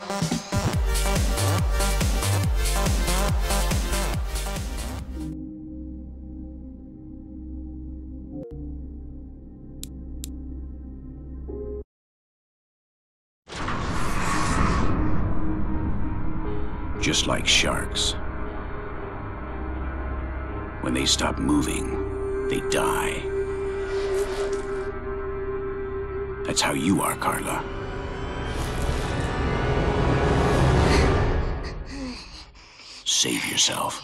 Just like sharks. When they stop moving, they die. That's how you are, Carla. Save yourself.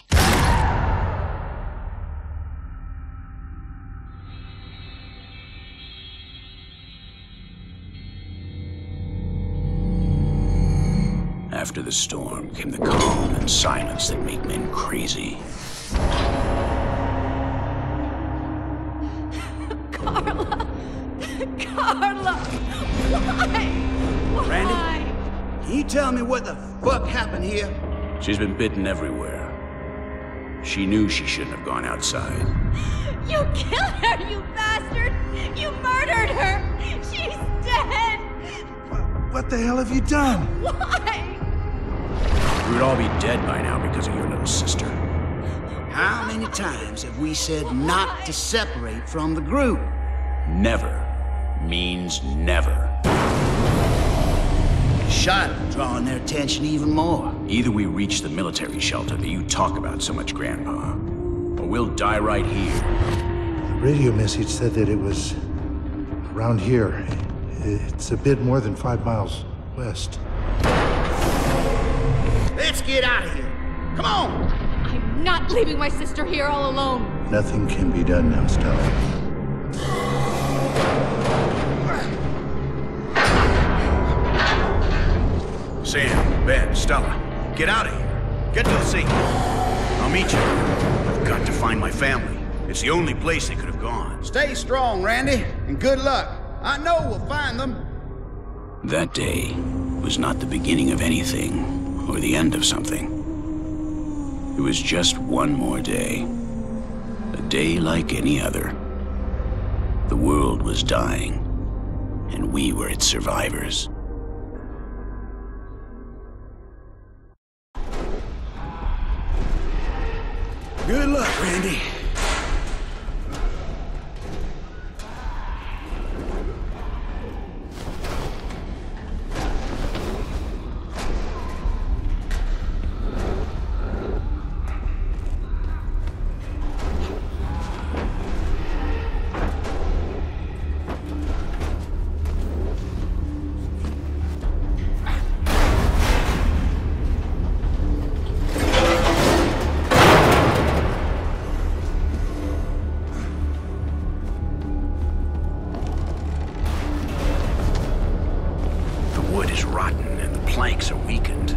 After the storm came the calm and silence that make men crazy. Carla! Carla! Why? Why? Randy, can you tell me what the fuck happened here? She's been bitten everywhere. She knew she shouldn't have gone outside. You killed her, you bastard! You murdered her! She's dead! What the hell have you done? Why? We would all be dead by now because of your little sister. How many times have we said not to separate from the group? Never means never. Charlotte drawing their attention even more. Either we reach the military shelter that you talk about so much, Grandpa, or we'll die right here. The radio message said that it was around here. It's a bit more than 5 miles west. Let's get out of here. Come on! I'm not leaving my sister here all alone. Nothing can be done now, Stella. Sam, Ben, Stella, get out of here. Get to the sea. I'll meet you. I've got to find my family. It's the only place they could have gone. Stay strong, Randy, and good luck. I know we'll find them. That day was not the beginning of anything, or the end of something. It was just one more day. A day like any other. The world was dying, and we were its survivors. Good luck, Randy. Planks are weakened.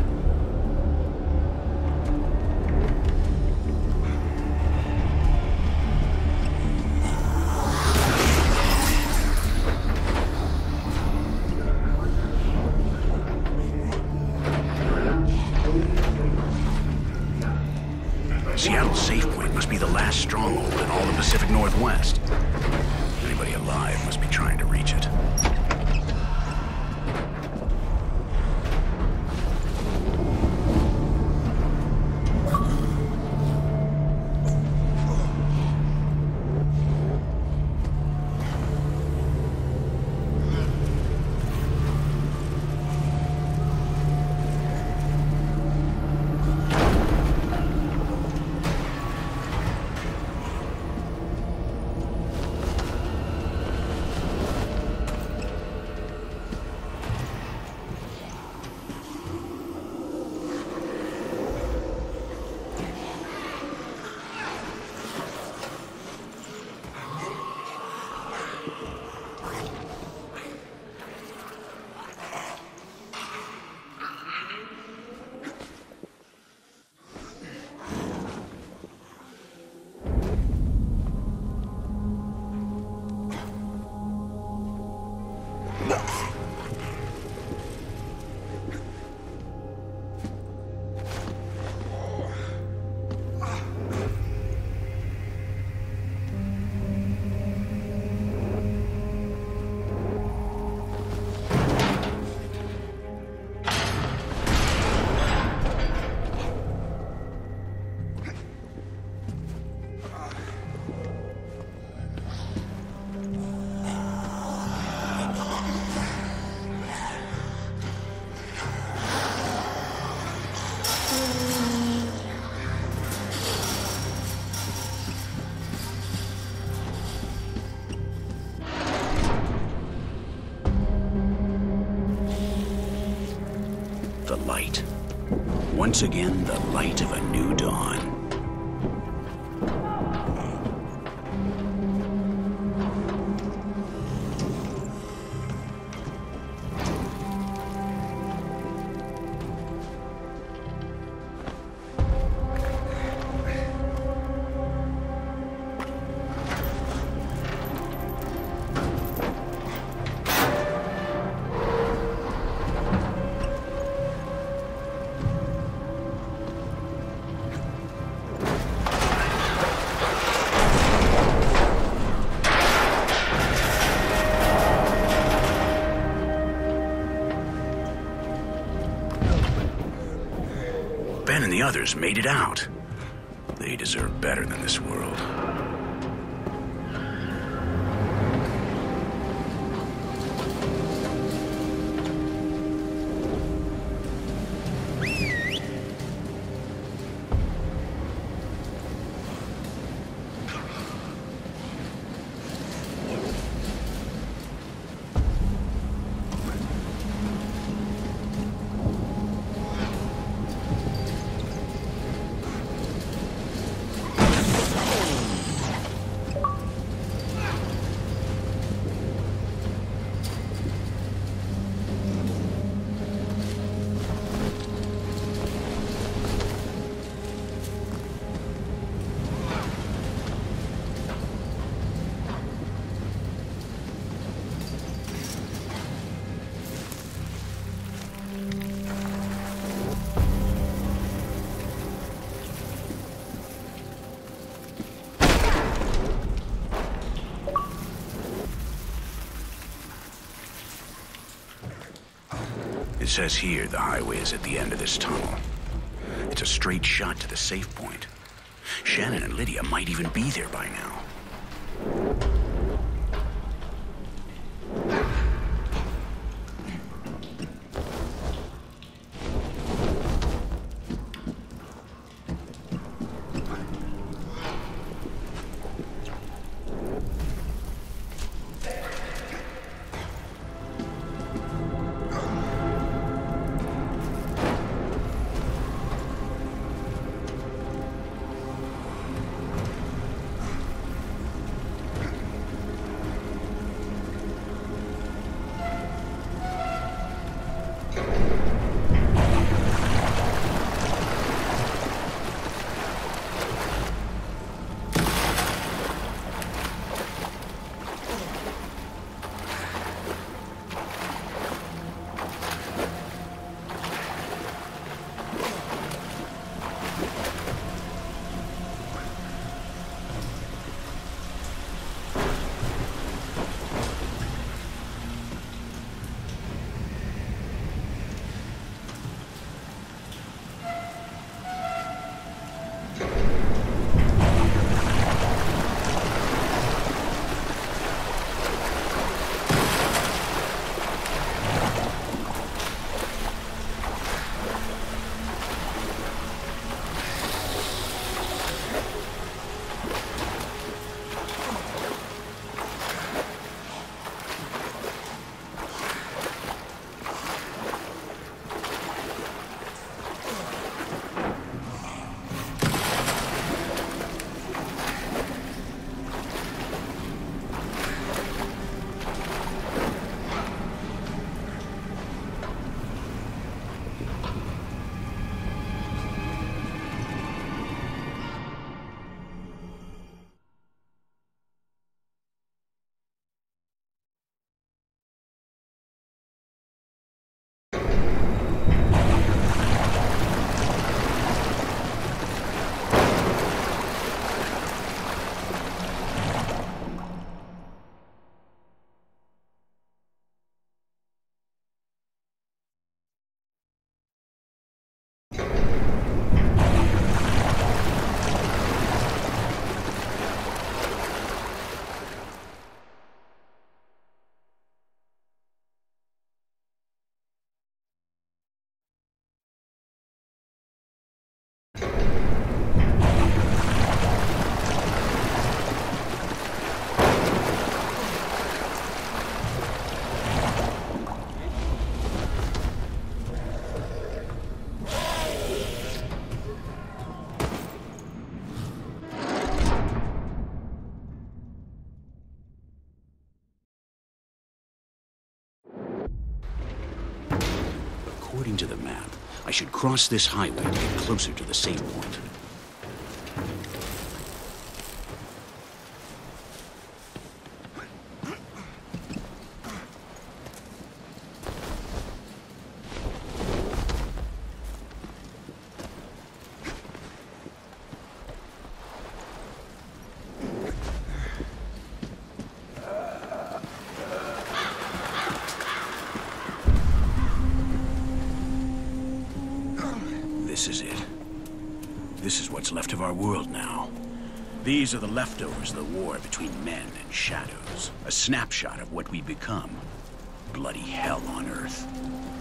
Seattle's safe point must be the last stronghold in all the Pacific Northwest. Anybody alive must be trying to reach it. The light. Once again, the light of a new dawn. Ben and the others made it out. They deserve better than this world. It says here the highway is at the end of this tunnel. It's a straight shot to the safe point. Shannon and Lydia might even be there by now. According to the map, I should cross this highway to get closer to the safe point. This is it. This is what's left of our world now. These are the leftovers of the war between men and shadows. A snapshot of what we've become. Bloody hell on Earth.